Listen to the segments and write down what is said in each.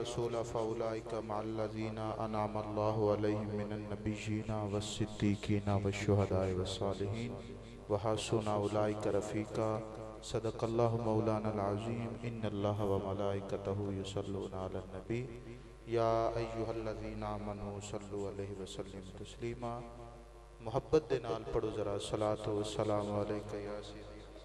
رسول فاولئک مع الذین انعم اللہ علیہم من النبیین والصدیقین والشہداء والصالحین وحسن اولئک رفیقا صدق اللہ مولانا العظیم ان اللہ وملائکتہ یصلون علی النبی یا ایہا الذین آمنوا صلوا علیہ وسلم تسلیما۔ محبت دے نال پڑھو ذرا صلاۃ و سلام علیکہ یا سیدی۔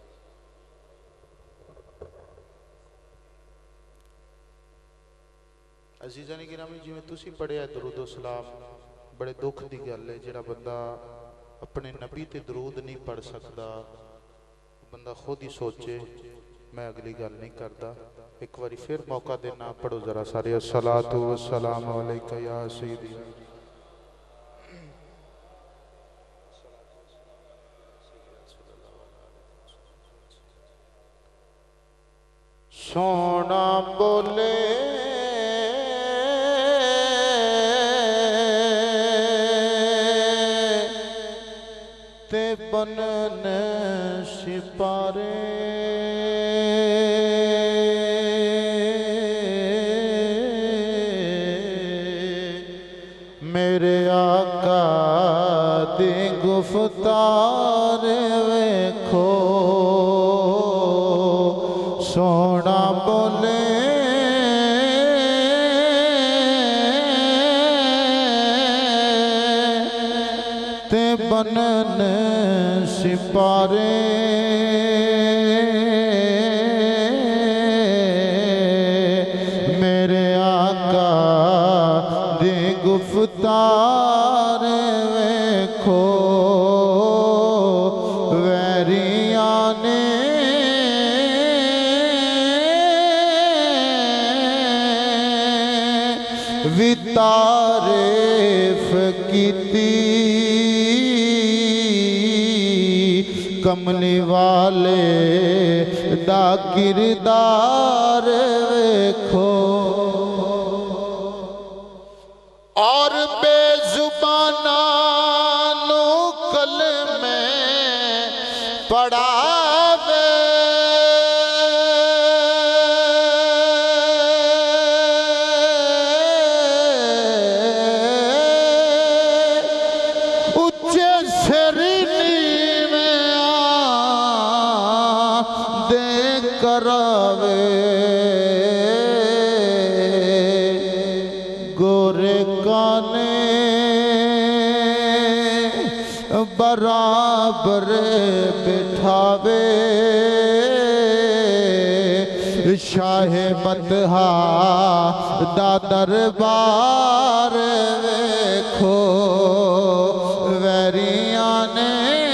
عزیزاں گرامی جی میں تسی پڑھے ہے درود و سلام، بڑے دکھ دی گل ہے جڑا بندہ اپنے نبی تے درود نہیں پڑھ سکتا، بندہ خود ہی سوچے، میں اگلی گل نہیں کرتا۔ ایک باری پھر موقع دینا، پڑھو ذرا سارے الصلاۃ والسلام علیکہ یا سیدی۔ سونا بولے تے بنن سپارے، میرے آقا دی گفتار ویکھو، سونا بولے تے بنن سپارے، میرے آقا دی گفتار ویکھو، ویریاں نے وی تعریف کیتی، کملی والے دا کردار ویکھو، اور بے زباناں نو کلمے پڑھاوے، اچھے سرینی میں دے کراوے، گورے کانے برابر بٹھاوے، شاہ مدحا دا دربار ویکھو، ویریاں نے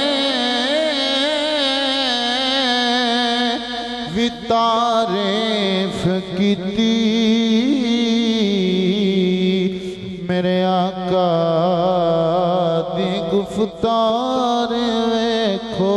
وی تعریف کیتی، میرے آقا دی گفتار ویکھو۔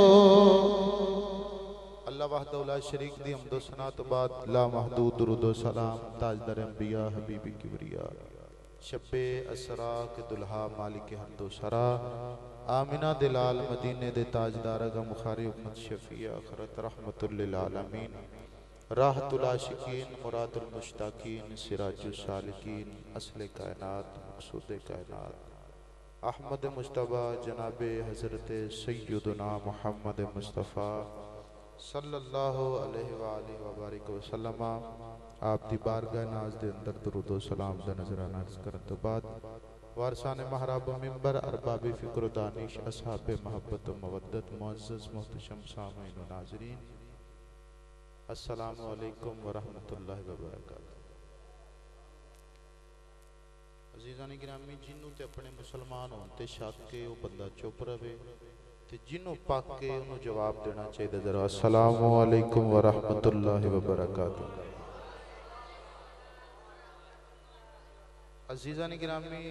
اللہ وحدہ لا شریک دی حمد و ثنا تو بعد لا محدود درود و سلام تاجدار انبیاء حبیب کبریا، شب اسرا کے دلہا مالک حمد و سرا، آمینہ دلال مدینے دے تاجدار اگا مخاری امت شفیع آخرت رحمت للعالمین، راحت العاشقین مراد المشتاقین سراج السالکین اصل کائنات مقصود کائنات، احمد مجتبیٰ جناب حضرت سیدنا محمد مصطفیٰ صلی اللہ علیہ وآلہ وبارک وسلم، آپ دی بارگاہ ناز دے اندر درود و سلام دا نظرانہ عرض کرن تو بعد، وارثان محراب و منبر ارباب فکر و دانش اصحاب محبت و مودت معزز محتشم سامعین و ناظرین، السلام علیکم ورحمت اللہ وبرکاتہ۔ عزیزان گرامی جنوں تے اپنے مسلمان ہونتے شک کے وہ بندہ چپ رہے، تے جنوں پاک کے انہوں جواب دینا چاہیے ذرا السلام علیکم ورحمت اللہ وبرکاتہ۔ عزیزان گرامی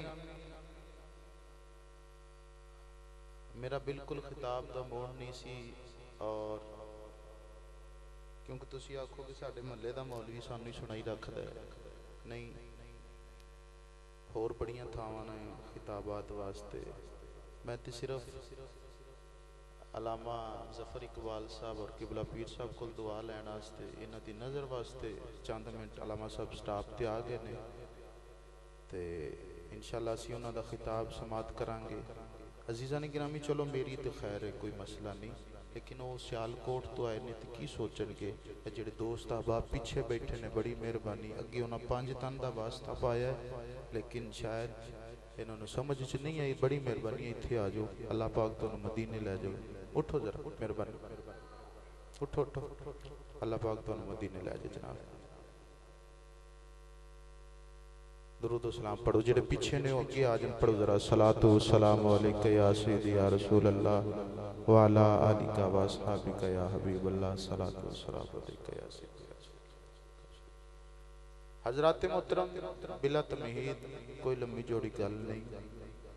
میرا بالکل خطاب دا موڑ نہیں سی، اور کیونکہ تسی آکھو کہ ساڑھے محلے دا مولوی سانوی سنائی رکھ دے، نہیں اور بڑیاں تھاوانا ہیں خطابات واسطے، میں تے صرف علامہ ظفر اقبال صاحب اور قبلہ پیر صاحب کو دعا لینا واسطے انہاں دی نظر واسطے چند منٹ علامہ صاحب سٹاپ تے آ گئے نے تے انشاءاللہ اسی انہاں دا خطاب سماعت کرانگے. عزیزان گرامی چلو میری تے خیر ہے کوئی مسئلہ نہیں لیکن وہ سیالکوٹ تو آئے نے تے کی سوچن گے جڑے دوست احباب پیچھے بیٹھے نے بڑی مہربانی اگے انہاں 5 تن دا واسطہ پایا ہے لیکن شاید انہوں نے سمجھ نہیں آئی. بڑی مہربانی اتھے آ جاؤ اللہ پاک تو مدینے لے جاؤ. اٹھو ذرا مہربانی اٹھو اٹھو اللہ پاک تو مدینے لے جاؤ. جناب درود و سلام پڑھو جڑے پیچھے نے اگے آ جن پڑھو ذرا صلاۃ و سلام علیک یا سیدی یا رسول اللہ وعلی آلک و اصحابک یا حبیب اللہ صلاۃ و سلام علیک یا سیدی. حضرات محترم بلا تمہید کوئی لمبی جوڑی گل نہیں.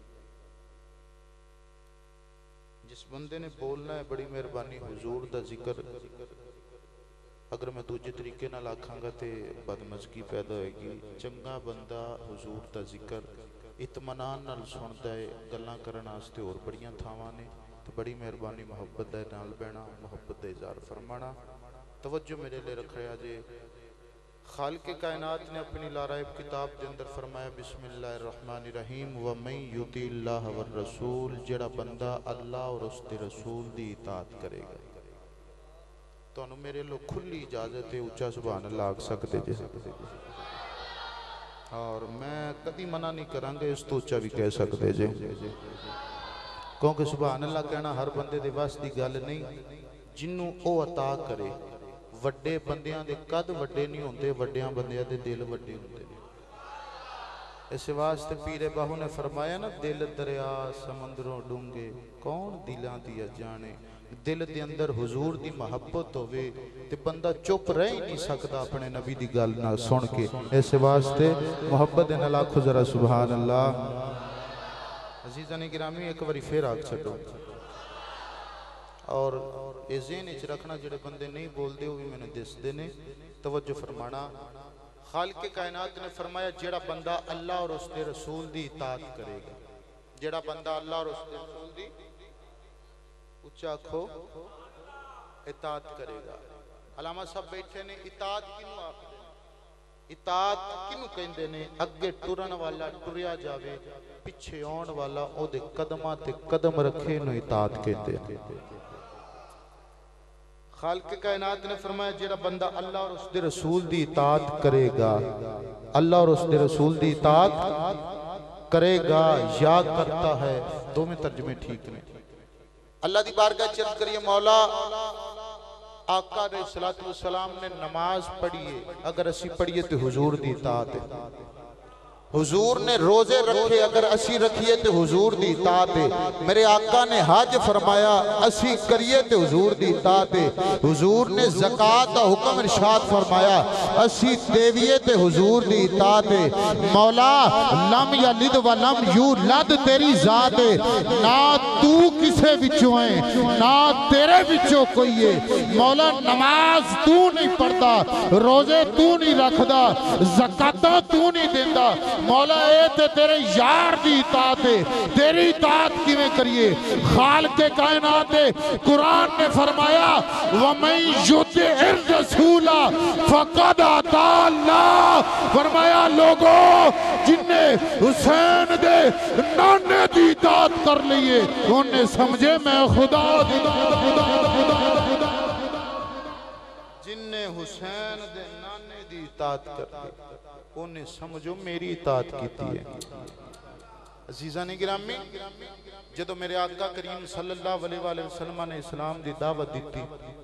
جس بندے نے بولنا ہے بڑی مہربانی حضور دا ذکر اگر میں دوجے طریقے نہ لاکھاں گا تے بدمزگی پیدا ہوئے گی. چنگا بندہ حضور دا ذکر اطمینان نال سندا ہے گلاں کرن واسطے اور بڑیاں تھاواں نے تے بڑی مہربانی محبت دے نال بہنا محبت دا اظہار فرمانا. توجہ میرے لے رکھ رہا جے خالق کائنات نے اپنی لارائب کتاب دے اندر فرمایا بسم اللہ الرحمن الرحیم وَمَن یُطِعِ اللَّهَ وَالرَّسُولِ جڑا بندہ اللہ اور اس دے رسول دی اطاعت کرے گا. تو انہوں میرے لوگ کھلی اجازت ہے اچھا سبحان اللہ آگ سکتے جے اور میں کبھی منع نہیں کرانگا اس تو اچھا بھی کہہ سکتے جے کیونکہ سبحان اللہ کہنا ہر بندے دے واسط دی گل نہیں جنوں او عطا کرے. وڈے بندیاں دے قد وڈے نہیں ہوندے وڈیاں بندیاں دے دل وڈے ہوندے. اس واسطے پیر باہو نے فرمایا نا دل دریا سمندروں ڈونگے کون دلاں دیا جانے. دل دے اندر حضور دی محبت ہوئے تے بندہ چپ رہ ہی نہیں سکتا اپنے نبی دی گل نہ سن کے. اس واسطے محبت نہ لاکھو ذرا سبحان اللہ. عزیزان گرامی ایک باری پھر آگ چھڑو اور یہ ذہن اچھ رکھنا جڑے بندے نہیں بول دے ہوئی میں نے دس دینے. توجہ فرمانا خالق کائنات نے فرمایا جڑا بندہ اللہ اور اس دے رسول دی اطاعت کرے گا. جڑا بندہ اللہ اور اس دے رسول دی اچھا کھو اطاعت کرے گا. علامہ صاحب بیٹھے نے اطاعت کنو آخ دے اطاعت کنو کہندے نے اگے ٹرن والا ٹریا جاوے پچھے آن والا او دے قدمہ تے قدم رکھے نو اطاعت کہتے ہیں. خالق کائنات نے فرمایا جڑا بندہ اللہ اور اس دے رسول دی اطاعت کرے گا اللہ اور اس دے رسول دی اطاعت کرے گا یا کرتا ہے. دو میں ترجمے ٹھیک نہیں. اللہ دی بارگاہ چرد کریے مولا آقا علیہ السلام نے نماز پڑھیے اگر اسی پڑھیے تو حضور دی اطاعت ہے. حضور نے روزے رکھے اگر اسی رکھیے تو حضور دی اطاعت ہے. میرے آقا نے حج فرمایا اسی کریے تو حضور دی اطاعت ہے. حضور نے زکاة کا حکم ارشاد فرمایا اسی دیویے تو حضور دی اطاعت ہے. مولا لم یلد و لم یولد تیری ذات ہے نہ تو کسے بچوں ہیں نہ تیرے بچوں کوئی ہے. مولا نماز تو نہیں پڑھتا روزے تو نہیں رکھدا زکاة تو نہیں دیندہ. مولا اے تے تیرے یار دی اطاعت ہے تیری اطاعت کی میں کریے. خالق کائنات قرآن نے فرمایا وَمَن يُطِعِ الرَّسُولَ فَقَدْ أَطَاعَ اللَّهَ. فرمایا لوگوں جن نے حسین دے نانے دی اطاعت کر لیے انہیں سمجھے میں خدا دی. جن نے حسین دے نانے دی اطاعت کر لی انہیں سمجھو میری اطاعت کیتی ہے. عزیزان گرامی جدو میرے آقا کریم صلی اللہ علیہ وسلم نے اسلام دی دعوت دیتی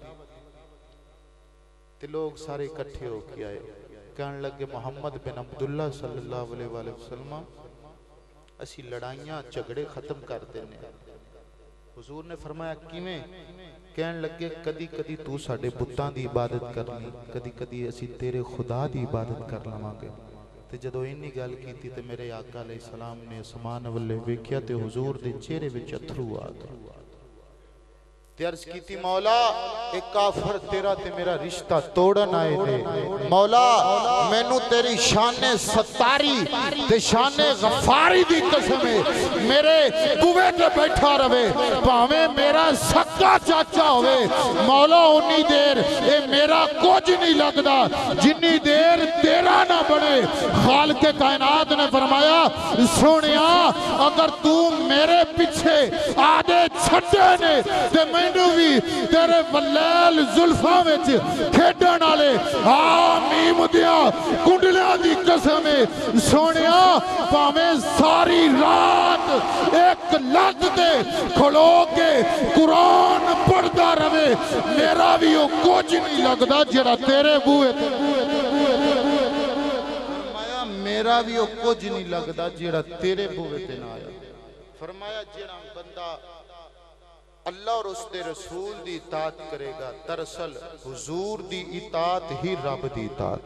تے لوگ سارے اکٹھے ہو کے آئے کہنے لگے محمد بن عبداللہ صلی اللہ علیہ وسلم اسی لڑائیاں جھگڑے ختم کر دینے. حضور نے فرمایا کیویں؟ کہنے لگے کدی کدی تو ساڑے بتان دی عبادت کرنی کدی کدی اسی تیرے خدا دی عبادت کر لماں گے. تے جدو انہی گل کی تھی تے میرے آقا علیہ السلام نے اسمان والے ویکھیا تے حضور دے چہرے وچ اتھرو آ گئے تے عرض کی تھی مولا ایک کافر تیرا تے میرا رشتہ توڑن آئے دے مولا مینوں تیری شان ستاری تے شان غفاری دی قسم ہے میرے بوے تے بیٹھا رہے پاویں میرا سکا چاچا ہوئے مولا انی دیر اے میرا کچھ نہیں لگدا جنی دیر تیرا نہ بڑے خالق کائنات نے فرمایا سونیا اگر تو میرے پیچھے آدھے چھٹے نے تے مینوں بھی تیرے ولیل زلفاں وچ کھیڈن والے آمیم دیاں کنڈلیاں دی قسم ہے سونیا پاویں ساری رات ایک لت تے کھلو کے قرآن پڑھدا رہے میرا بھی وہ کچھ نہیں لگدا جڑا تیرے بوئے میرا بھی وہ کچھ نہیں لگدا جڑا تیرے بوئے تے نہ آیا فرمایا جڑا بندہ اللہ اور اس دے رسول دی اطاعت کرے گا دراصل حضور دی اطاعت ہی رب دی اطاعت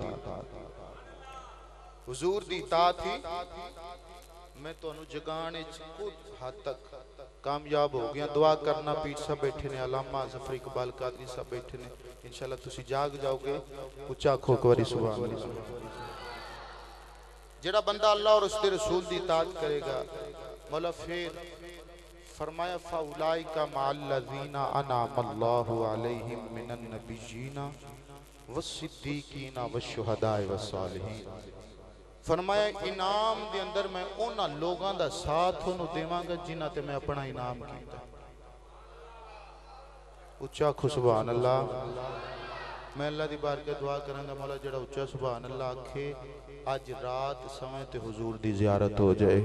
حضور دی اطاعت ہی میں تو انہوں جگانے کچھ حد تک کامیاب ہو گیا دعا کرنا پیٹ سب بیٹھے نے علامہ ظفر اقبال قادری سب بیٹھے نے انشاءاللہ تسی جاگ جاؤ گے اچھا کھوکواری سبحان اللہ جڑا بندہ اللہ اور اس دے رسول دی اطاعت کرے گا مولا پھر فرمایا فَأُولَئِكَ مَعَ الَّذِينَ أَنْعَمَ اللَّهُ عَلَيْهِمْ مِنَ النَّبِيِّينَ وَالصِّدِّيقِينَ وَالشُّهَدَاءِ وَالصَّالِحِينَ فرمایا انعام دے اندر میں اونا لوگاں دا ساتھ انہوں دیواں گا جنہ تے میں اپنا انعام کیتا اچھا کھو سبحان اللہ میں اللہ دی بارگاہ دعا کروں گا مولا جڑا اچھا سبحان اللہ آکھے آج رات سمجھتے حضور دی زیارت ہو جائے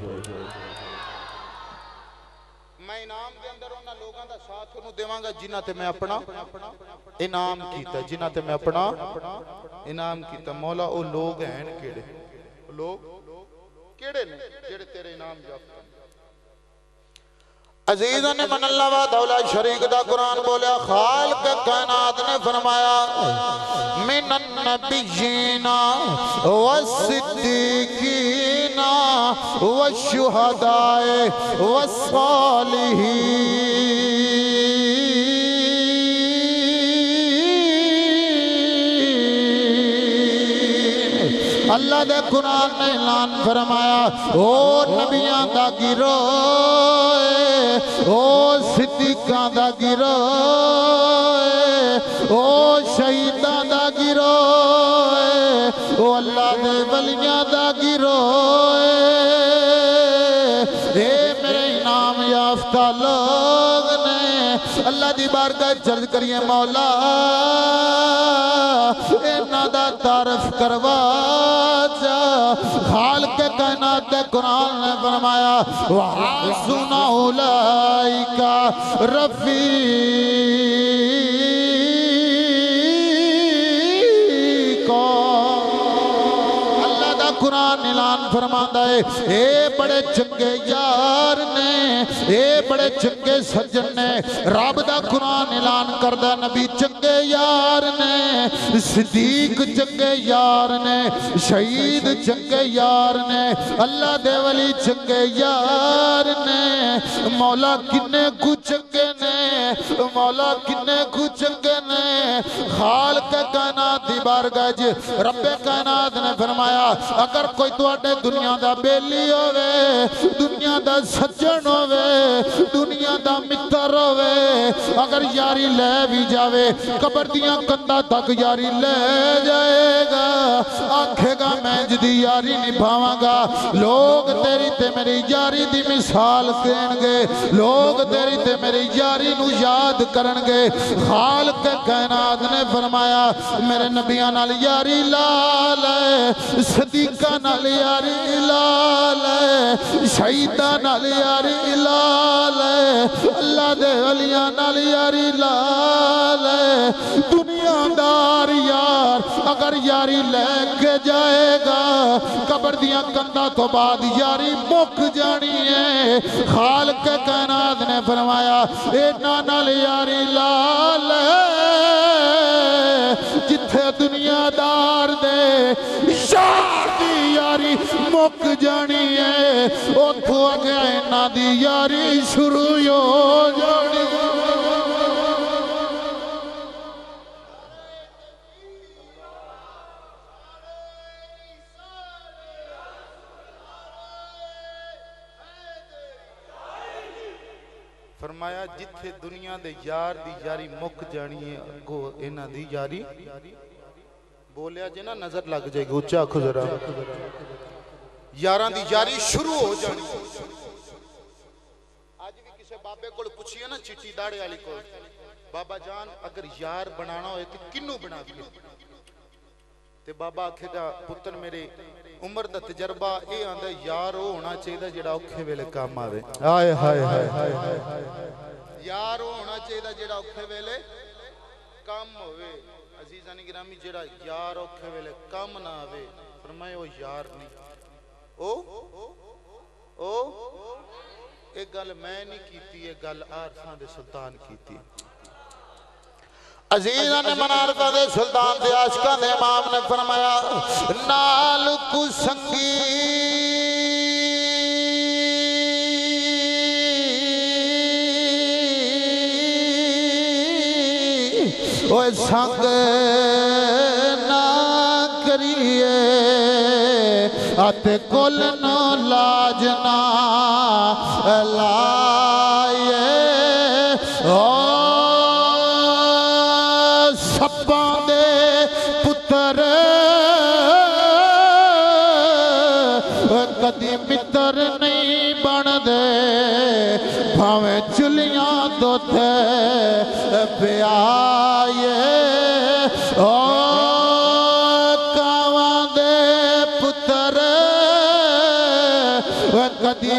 میں انعام دے اندر انہاں لوگاں دا ساتھ انہوں دیواں گا جنہ تے میں اپنا انعام کیتا جنہ تے میں اپنا انعام کیتا مولا او لوگ ہیں کیڑے لوگ کیڑے نے جڑے تیرے انعام یافتہ عزیزہ نے من اللہ و دولا شریک دا قرآن بولیا خالق کائنات نے فرمایا من النبیین والصدیقین والشہداء والصالحین اللہ دے قرآن نے اعلان فرمایا او نبیاں دا گروہ او صدیقاں دا گروہ او شہیداں دا گروہ او اللہ دے ولیاں دا گروہ اے میرے انعام یافتہ لوگ نے اللہ دی بارگاہ چل کریے مولا انہاں دا تعارف کروا خالق کائنات دے قرآن نے فرمایا وَحَسُنَ أُولَئِكَ رَفِيقًا اللہ دا قرآن اعلان فرماندا ہے اے بڑے چنگے یار نے اے بڑے چنگے سجن نے رب دا قرآن اعلان کردہ نبی چنگے یار نے صدیق چنگے یار نے شہید چنگے یار نے اللہ دے ولی چنگے یار نے مولا کنے کو چنگے نے مولا کنے کو چنگے نے خالق کائنات دی بارگاہ رب کائنات نے فرمایا اگر کوئی تواڈے دنیا دا بیلی ہوئے دنیا دا سجن ہوئے دنیا دا متر ہوئے اگر یاری لے بھی جاوے قبر دیاں کندہ تک یاری لے جائے گا آنکھے گا میں جدی یاری نبھاواں گا لوگ تیری تے میری یاری دی مثال دین گے لوگ تیری تے میری یاری نو یاد کرن گے خالق کائنات نے فرمایا میرے نبیاں نال یاری لالے صدیقہ نال یاری لالے شہیدہ نال یاری لالے اللہ دے ولیاں نال یاری لالے دنیا دار یار اگر یاری لے کے جائے گا قبر دیاں کندہ تو بعد یاری مک جانی ہے خالق کائنات نے فرمایا اے نال یاری لالے جتھے دنیا دار دے شار دی یاری مک جانی ہے اتھو اگے اینا دی یاری شروع ہو جانی فرمایا جتھے دنیا دے یار دی یاری مک جانی ہے اگو اینا دی یاری بولیا جے نا نظر لگ جائے گی اچھا آنکھو ذرا یاران دی یاری شروع ہو جانی آج بھی کسے بابے کو پوچھئے نا چٹی داڑے والی کو بابا جان اگر یار بنانا ہوئے تو کنوں بنا دیا تے بابا آکھے گا پتر میرے عمر دا تجربہ اے آندھا یار ہو ہونا چاہیے جڑا اوکھے ویلے کام آوے آئے ہائے ہائے یار ہو ہونا چاہیے جڑا اوکھے ویلے کام ہوئے عزیزان گرامی جڑا یار اوکھے ویلے کام نہ آوے فرمائے وہ یار نہیں ایک گل میں نہیں کیتی ایک گل آرسان دے سلطان کیتی عزیزان منارکہ دے سلطان دے عاشقان دے امام نے فرمایا نال کو سنگی اوہ سنگ نہ کریے آتے کل نو لاجنا لائے سپاں دے پتر کدی متر نہیں بن دے بھاویں چلیاں دو تھے پیائے کاواں دے پتر کدی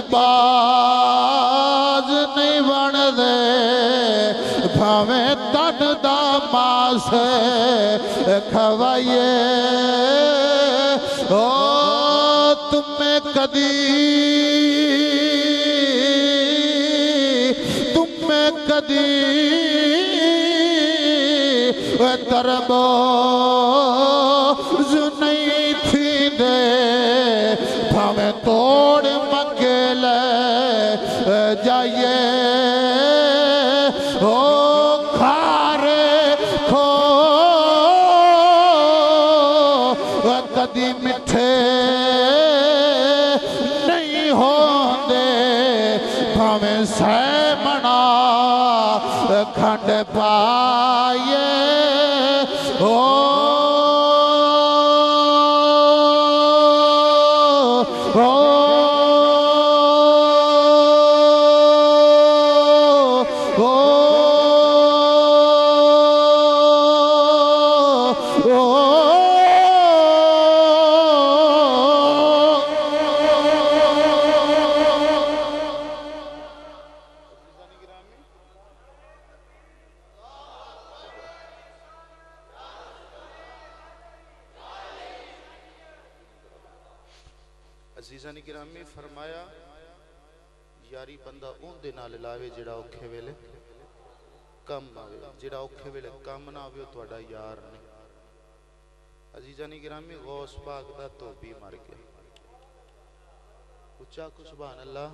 باز نہیں بن دے بھاویں تن دا ماس کھوائیے تمہیں کدی تربوز نہیں تھی دے بھاویں توڑ منگے لے جائیے کھارے کھو کدی مٹھے نہیں ہوندے بھاویں سہ منا کھنڈ پائیے عزیزانی گرامی فرمایا یاری بندہ اون دے نال لاوے جڑا اوکھے ویلے کم آوے جڑا اوکھے ویلے کم نہ آوے تو اڈا یار نہیں عزیزانی گرامی غوث پاک دا تو بھی مر گیا اچھا کو سبحان اللہ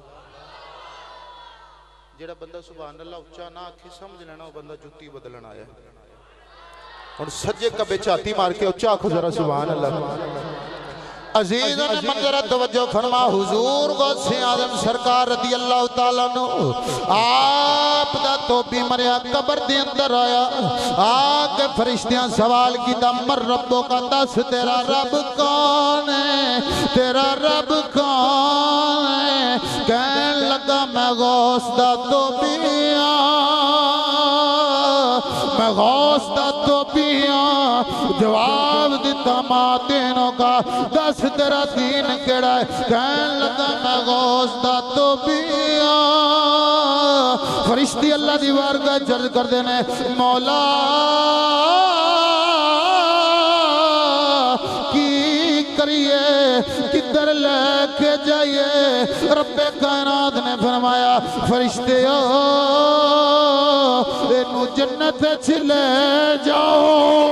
جڑا بندہ سبحان اللہ اچھا نہ آکھے سمجھ لینا وہ بندہ جتی بدلن آیا اور سجے کبے چاہتی مار کے اچھا کو ذرا سبحان اللہ عزیزان منظر توجہ فرما حضور غوث اعظم سرکار رضی اللہ تعالیٰ عنہ آپ دا تو بھی مریا قبر دے اندر آیا آکے فرشتیاں سوال کی دمر ربوں کا دس تیرا رب کون ہے تیرا رب کون ہے کہن لگا میں غوث دا تو بھی میں غوث دا تو بھی جواب دیتا ماتینوں کا دس تیرا دین کیڑا ہے کہن لگا میں غوث دا تو بھی فرشتی اللہ دیوار کا جرد کر دینے مولا کی کریے کدھر لے کے جائیے رب کائنات نے فرمایا فرشتے انہوں جنت چھلے جاؤ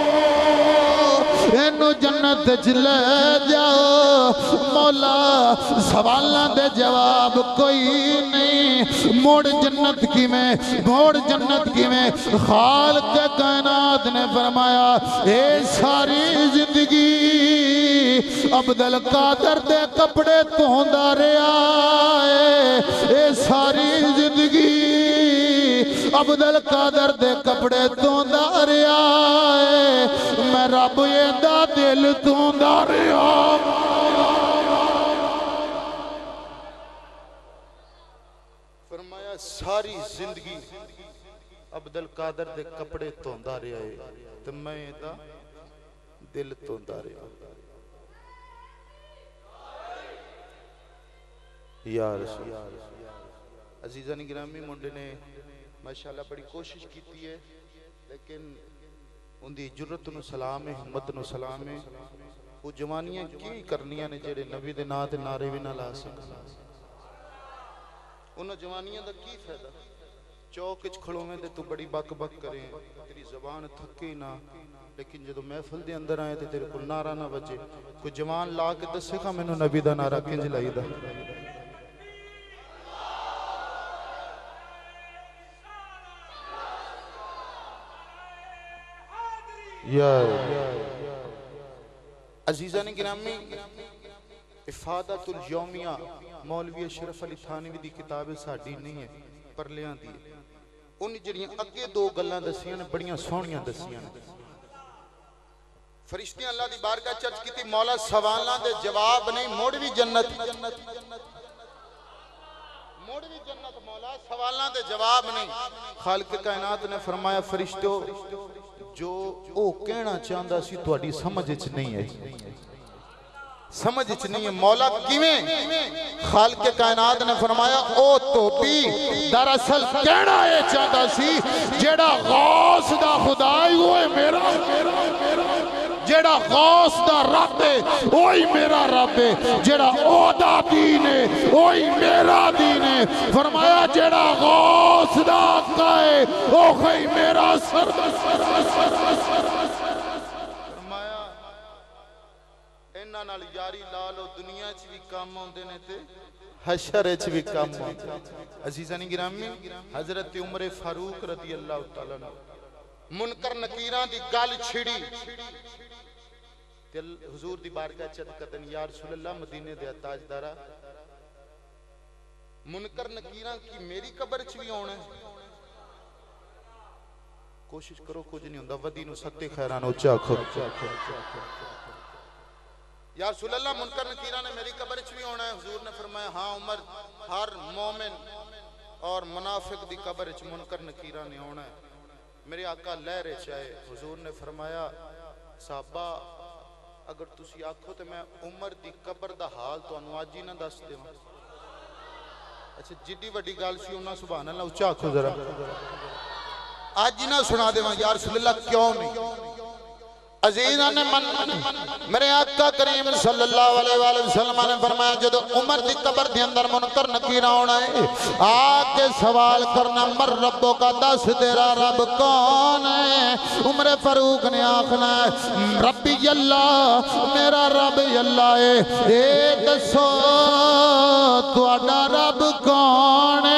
انہوں جنت چھلے جاؤ مولا سوالہ دے جواب کوئی نہیں موڑ جنت کی میں خالق کائنات نے فرمایا اے ساری زندگی عبدالقادر دے کپڑے توندہ رہا ہے اے ساری زندگی अब्दुल कादर दे कपड़े धोंदा रहा है मैं रब एंदा दिल धोंदा रहा फरमाया सारी जिंदगी अब्दुल कादर दे कपड़े धोंदा रहा है ते मैं एंदा दिल धोंदा रहा यार अजीज़ान गिरामी मुंडे ने माशाअल्लाह बड़ी कोशिश की है लेकिन उनकी जुर्रत नूं सलाम है हिम्मत नूं सलाम है वो जवानियां की करनियां ने जेड़े नबी दे नां ते नारे भी ना ला सकन उन्हां जवानियां दा की फायदा चौक विच खड़ोवें ते तू बड़ी बक बक करे तेरी ज़बान थके ना लेकिन जदों महफिल दे अंदर आए ते तेरे कोल नारा ना बजे कोई जवान ला के दसेगा मैनूं नबी दा नारा किंज लाईदा अजीज़ान गिरामी इफादतुल यौमिया मौलवी अशरफ अली थानवी दी किताब साडी नहीं है परलियां दी उन जड़ियां अगे दो गल्लां दसियां ने बड़ियां सोहणियां दसियां ने फरिश्ते अल्लाह दी बारगाह चर्च कीती मौला सवालां दे जवाब नहीं मुड़ भी जन्नत मौला सवालां दे जवाब नहीं खालिक कायनात ने फरमाया फरिश्तों जो ओ कहना चाहता सी तुहाडी समझ विच नहीं है समझ विच नहीं है मौला किवें खालिक कायनात ने फरमाया ओ तोपी दरअसल कहना ये चाहता सी जेड़ा गौस दा खुदा है वो मेरा जेड़ा गौस दा रब है ओही मेरा रब है जेड़ा ओदा दीन है ओही मेरा दीन है फरमाया जेड़ा गौस दा आका है ओही मेरा फरमाया इन्हां नाल यारी ला लो दुनिया च भी काम आउंदे ने ते हशर च भी काम आउंदे अजीज़ान गिरामी हजरत उमर फारूक रज़ी अल्लाह तआला अन्हु मुनकर नकीरां दी गल छिड़ी हुजूर दी बारगाह चद कदन या रसूल अल्लाह मदीने दे ताजदारा मुनकर नकीरां की मेरी कब्र च भी आउणा है कोशिश करो कुछ नहीं हुंदा वदी नु सत्ते खैरां नु उच्चा आखो या रसूल अल्लाह मुनकर नकीरां ने मेरी कब्र च भी आउणा है हुजूर ने फरमाया हां उमर हर मोमिन और मुनाफिक दी कब्र च मुनकर नकीरां ने आउणा है मेरे आका लहरे चाहे हुजूर ने फरमाया साहबा अगर तुसी आखो तो मैं उमर दी कब्र दा हाल तुहानू अज ही ना दस देवां अच्छा जिड्डी वड्डी गल सी उन्हां सुभान अल्लाह उच्चा आखो जरा अज ही ना सुना देवां या रसूल अल्लाह क्यों नहीं अजीज़ान ने मेरे आका करीम सल्लल्लाहु अलैहि वसल्लम ने फरमाया जदों उमर दी कब्र दे अंदर मुनकर नकीर आउणा है आके सवाल करना मर रब्बो का दस तेरा रब कौन है उमर फारूक ने आखना रब्बी अल्लाह मेरा रब अल्लाह है ए दसो तुहाडा रब कौन है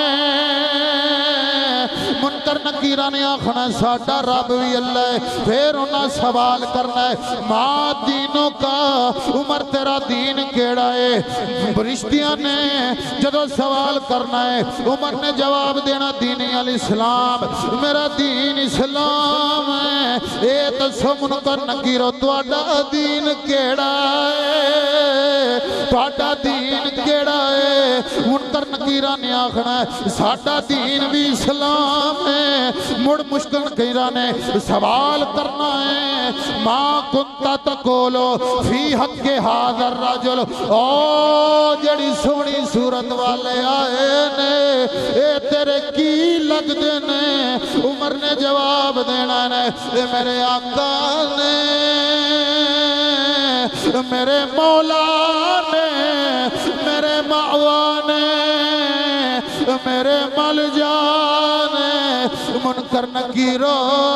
मुनकर नकीरा ने आखना साडा रब भी अल्लाह है फिर उन्हें सवाल करना है मां दीनों का उमर तेरा दीन केड़ा है फरिश्तियां ने जदों सवाल करना है उमर ने जवाब देना दीन अल इस्लाम मेरा दीन इस्लाम है ए दसो मुनकर नकीरो तुहाडा दीन केड़ा है तुहाडा दीन केड़ा है मुनकर नकीरा ने आखना है साडा दीन भी इस्लाम है मुड़ मुश्किल नकीरा ने सवाल करना है मां कुंता तकोलो फी हक्के हाज़र रजुल ओ जड़ी सोहनी सूरत वाले आए ने ए तेरे की लगदे ने उमर ने जवाब देना ने मेरे आका ने मेरे मौला ने मेरे मावा ने मेरे मलजा ने मुनकर नकीरो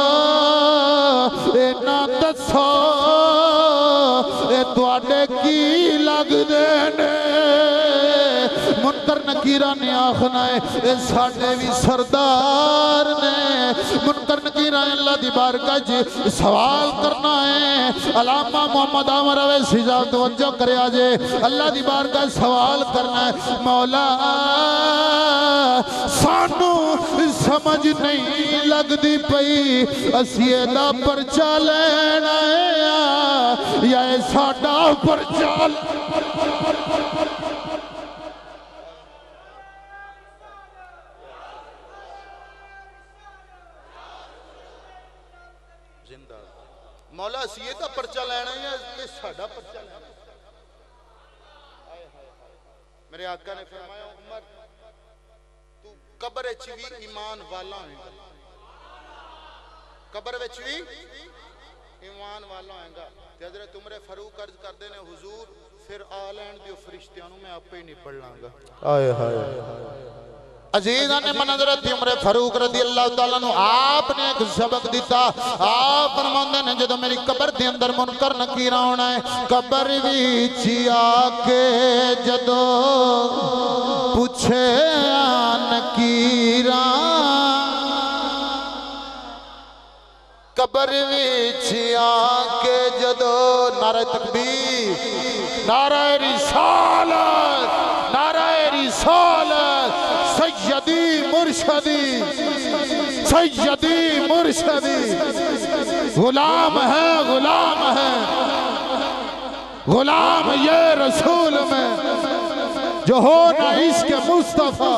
ना दसो ए तुहाडे की लगदे ने منکر نکیرہ نے آخنا ہے اے ساڑھے بھی سردار نے منکر نکیرہ اللہ دی بارگاہ جی سوال کرنا ہے علامہ محمد عامر اویسی صاحب توجہ کرے آجے اللہ دی بارگاہ سوال کرنا ہے مولا سانو سمجھ نہیں لگ دی پئی اسیے دا پرچہ لینا ہے یا اے ساڑھا پرچہ مولا اسیے دا پرچہ لینا ہے یا ساڑھا پرچہ لینا ہے میرے آقا نے فرمایا عمر تو قبر چوی ایمان والا ہے قبر چوی ایمان والا ہے گا حضرت عمر فاروق عرض کر دینے حضور پھر آلین دیو فرشتیانوں میں آپ پہ ہی نہیں پڑھ لانگا آئے ہائے عزیزان من حضرت عمر فاروق رضی اللہ تعالیٰ عنہ آپ نے ایک سبق دیتا آپ فرماندے نے جدو میری قبر دے اندر منکر نکیرہ ہونا ہے قبر ویچی آکے جدو پوچھے نکیرہ قبر ویچی آکے جدو نعرہ تکبیر نعرہ رسالت نعرہ رسالت سیدی مرشدی سیدی مرشدی غلام ہے غلام یہ رسول میں جو ہو نہ عشق مصطفیٰ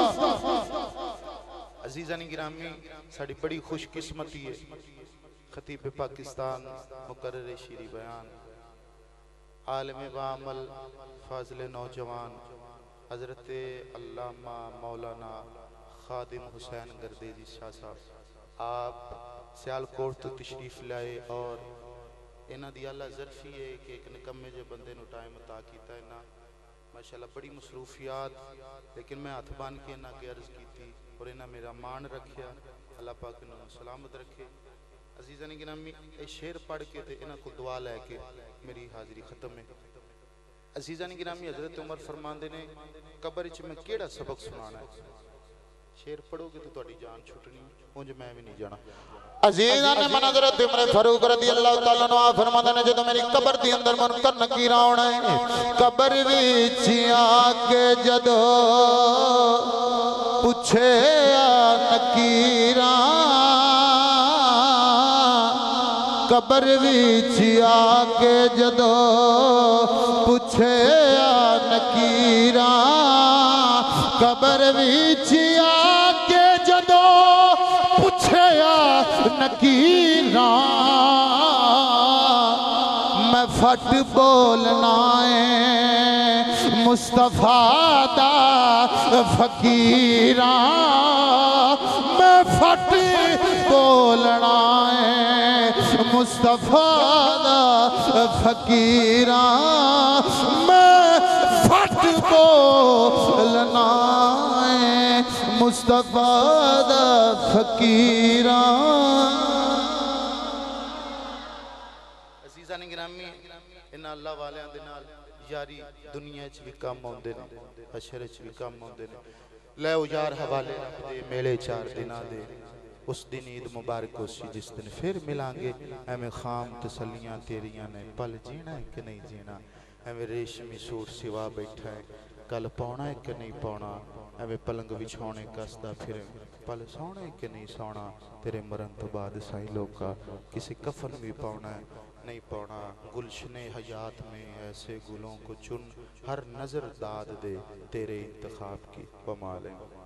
عزیزانی گرامی ساڑی بڑی خوش قسمتی ہے خطیب پاکستان مقرر شیری بیان عالم وعمل فاضل نوجوان حضرت علامہ مولانا خادم حسین گردیزی شاہ صاحب آپ سیالکوٹ تو تشریف لائے اور انہاں دی اللہ ظرفی ہے کہ ایک نکمے جو بندے نو ٹائم عطا کیتا ہے نا ماشاءاللہ بڑی مصروفیات لیکن میں ہاتھ بان کے انہاں کی عرض کی تھی اور انہاں میرا مان رکھیا اللہ پاک انہوں سلامت رکھے عزیزانی گرامی اے شعر پڑھ کے تھے انہاں کو دعا لے کے میری حاضری ختم ہے عزیزانی گرامی حضرت عمر فرماندے نے قبر چ میں کیڑا سبق سنانا ہے شعر پڑھو گے تو تہاڈی جان چھٹنی اونج میں بھی نہیں جانا عزیزان من حضرت عمر فاروق رضی اللہ تعالیٰ عنہ فرماندے نے جدو میری قبر دی اندر منکر نکیرہ ہونا ہے قبر وچ آکے جدو پوچھے نکیرہ قبر وچ آکے جدو پوچھے نکیرہ قبر وچ آکے جدو پوچھے نکیرہ میں فٹ بولنا ہے مصطفیٰ دا فقیرہ میں فٹ بولنا ہے مصطفیٰ دا فقیرہ میں فٹ بولنا ہے مصطفیٰ دا فقیرہ عزیزان گرامی انہا اللہ والے اندنال یاری دنیا چ بھی کام ہوندے نے حشر چ بھی کام ہوندے نے لے اجار حوالے دے میلے 4 دنہ دے اس دن عید مبارک اسی جس دن پھر ملانگے ہمیں خام تسلیاں تیریاں نے پل جینا ہے کہ نہیں جینا ہمیں ریشمی سوٹ سوا بیٹھا ہے کل پونا ہے کہ نہیں پونا ہمیں پلنگ بچھونے کستا پھر پل سونا ہے کہ نہیں سونا تیرے مرن تو بعد سائی لوگ کا کسی کفن بھی پونا ہے نہیں پونا گلشن حیات میں ایسے گلوں کو چن ہر نظر داد دے تیرے انتخاب کی بمالیں